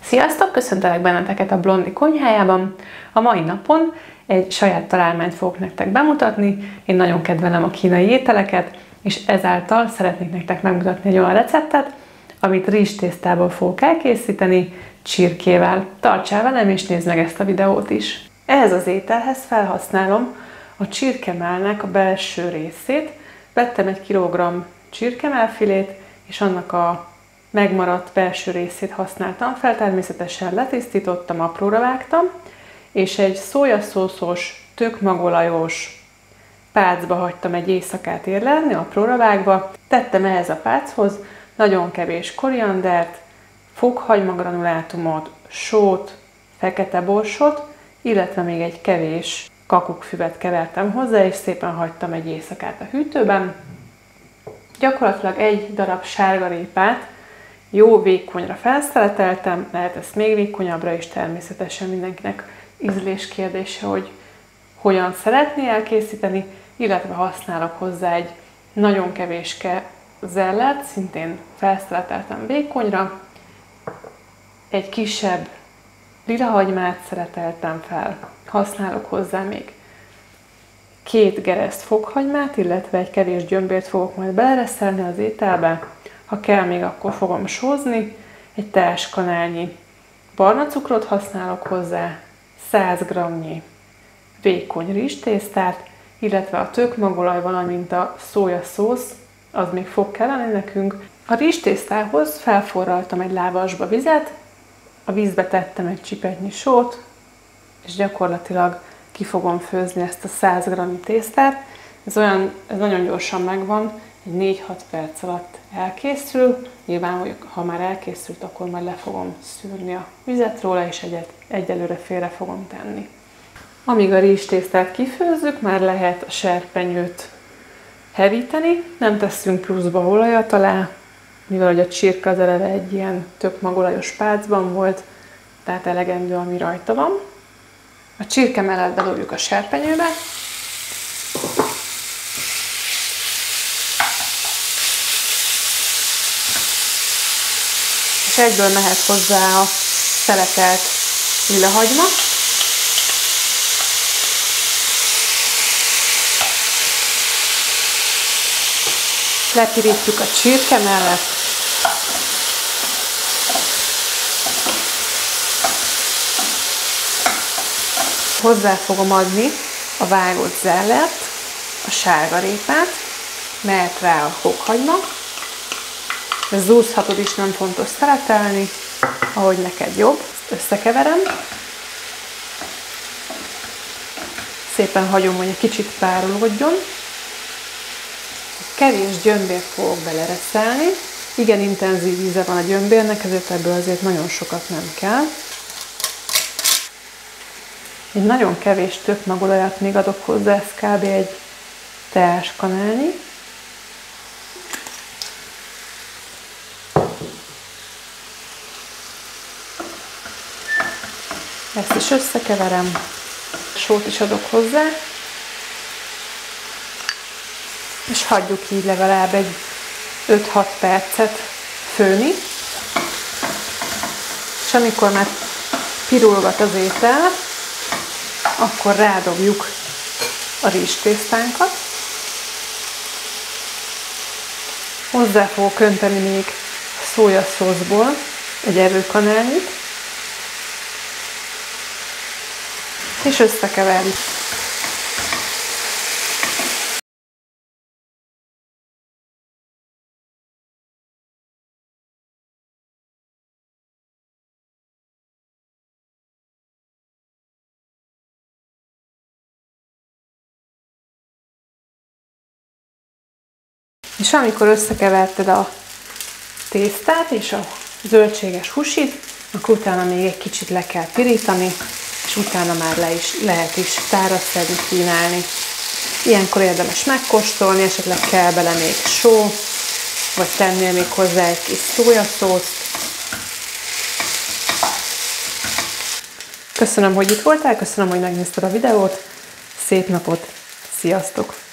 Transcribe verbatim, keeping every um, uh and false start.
Sziasztok! Köszöntelek benneteket a Blondi konyhájában. A mai napon egy saját találmányt fogok nektek bemutatni. Én nagyon kedvelem a kínai ételeket, és ezáltal szeretnék nektek megmutatni egy olyan receptet, amit rizstésztából fogok elkészíteni, csirkével. Tartsál velem, és nézd meg ezt a videót is. Ehhez az ételhez felhasználom a csirkemellnek a belső részét. Vettem egy kilogramm csirkemellfilét, és annak a megmaradt belső részét használtam fel, természetesen letisztítottam, apróra vágtam, és egy szójaszószos, tök magolajos pácba hagytam egy éjszakát érlelni, apróra vágva. Tettem ehhez a páchoz nagyon kevés koriandert, fokhagymagranulátumot, sót, fekete borsot, illetve még egy kevés kakukkfüvet kevertem hozzá, és szépen hagytam egy éjszakát a hűtőben. Gyakorlatilag egy darab sárgarépát jó vékonyra felszeleteltem, lehet ezt még vékonyabbra is, természetesen mindenkinek ízlés kérdése, hogy hogyan szeretné elkészíteni, illetve használok hozzá egy nagyon kevéske zellet, szintén felszeleteltem vékonyra, egy kisebb lilahagymát szereteltem fel, használok hozzá még két gereszt fokhagymát, illetve egy kevés gyömbért fogok majd belereszelni az ételbe. Ha kell, még akkor fogom sózni. Egy teáskanálnyi barna cukrot használok hozzá, száz grammnyi vékony rizstésztát, illetve a tökmagolaj, valamint a szójaszósz, az még fog kelleni nekünk. A rizstésztához felforraltam egy lávasba vizet, a vízbe tettem egy csipetnyi sót, és gyakorlatilag ki fogom főzni ezt a száz gramm tésztát. Ez, olyan, ez nagyon gyorsan megvan, egy négy-hat perc alatt elkészül. Nyilván, ha már elkészült, akkor majd le fogom szűrni a vizet róla, és egyet, egyelőre félre fogom tenni. Amíg a rizstésztát kifőzzük, már lehet a serpenyőt hevíteni. Nem tesszünk pluszba olajat alá, mivel hogy a csirke az eleve egy ilyen tök magolajos pácban volt, tehát elegendő, ami rajta van. A csirkemellet bedobjuk a serpenyőbe. És egyből mehet hozzá a szeletelt lilahagyma. Lepirítjük a csirkemellet. Hozzá fogom adni a vágott zellert, a sárgarépát, mehet rá a fokhagyma. Ezt zúzhatod is, nem fontos szeletelni, ahogy neked jobb. Összekeverem. Szépen hagyom, hogy egy kicsit párolódjon. Kevés gyömbért fogok belereszelni. Igen intenzív íze van a gyömbérnek, ezért ebből azért nagyon sokat nem kell. Egy nagyon kevés tökmagolajat még adok hozzá, ez kb. Egy teáskanálnyi. Ezt is összekeverem, sót is adok hozzá, és hagyjuk így legalább egy öt-hat percet főni, és amikor már pirulgat az étel, akkor rádobjuk a rizstésztánkat. Hozzá fogok önteni még szójaszószból egy evőkanálnyit, és összekeverjük. És amikor összekeverted a tésztát és a zöldséges húsit, akkor utána még egy kicsit le kell pirítani, és utána már le is, lehet is tárazszedni, kínálni. Ilyenkor érdemes megkóstolni, esetleg kell bele még só, vagy tennél még hozzá egy kis szójaszószt. Köszönöm, hogy itt voltál, köszönöm, hogy megnézted a videót. Szép napot! Sziasztok!